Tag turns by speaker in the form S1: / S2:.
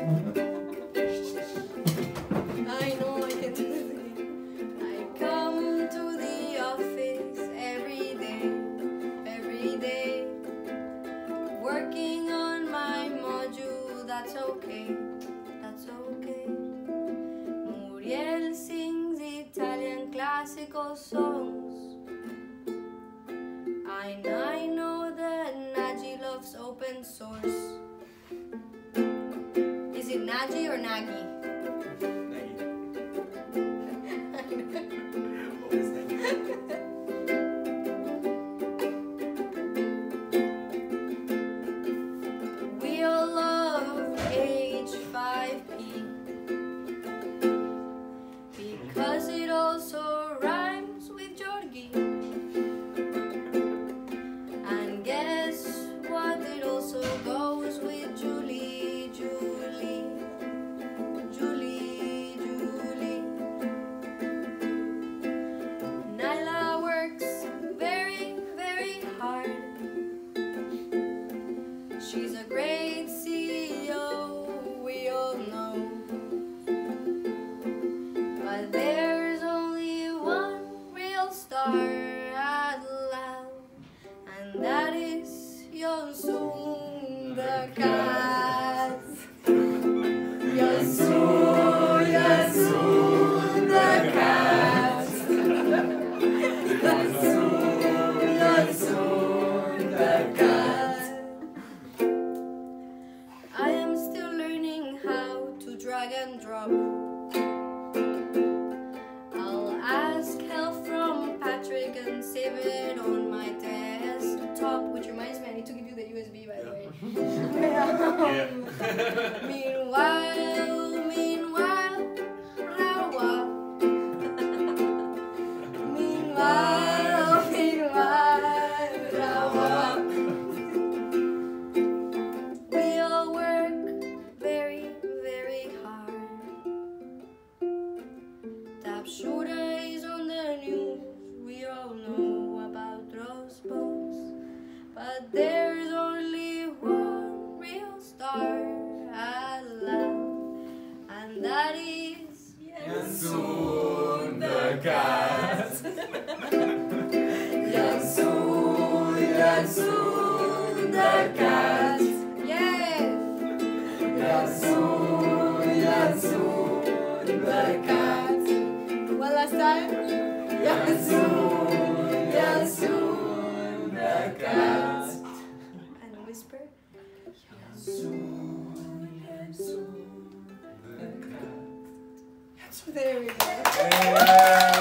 S1: I know I can do it. I come to the office every day, working on my module. That's okay, that's okay. Muriel sings Italian classical songs. I know that Naji loves open source. Is it Naji or Nagi? We all love H5P because it also rhymes with Jorgi. And guess what? It also goes with Julie, Julie, Julie, Julie. Nyla works very, very hard. She's a great CEO, we all know. But there's only one real star at L.A.L, and that is Azul the cat. Azul, Azul the cat. Azul, Azul the cat. I am still learning how to drag and drop. I'll ask help from Patrick and save it on my desktop, which reminds me I need to give you the USB, by the way. Meanwhile, Rawa. Meanwhile, Rawa. We all work very, very hard. Top shooter is on the news. We all know about those posts. But there's only one real star at L.A.L, and that is
S2: Azul the cat.
S1: Azul, Azul the cat. Yes. Azul, Azul the cat. One last time. Azul, Azul the cat. And whisper. Azul, Azul the cat. So there we go.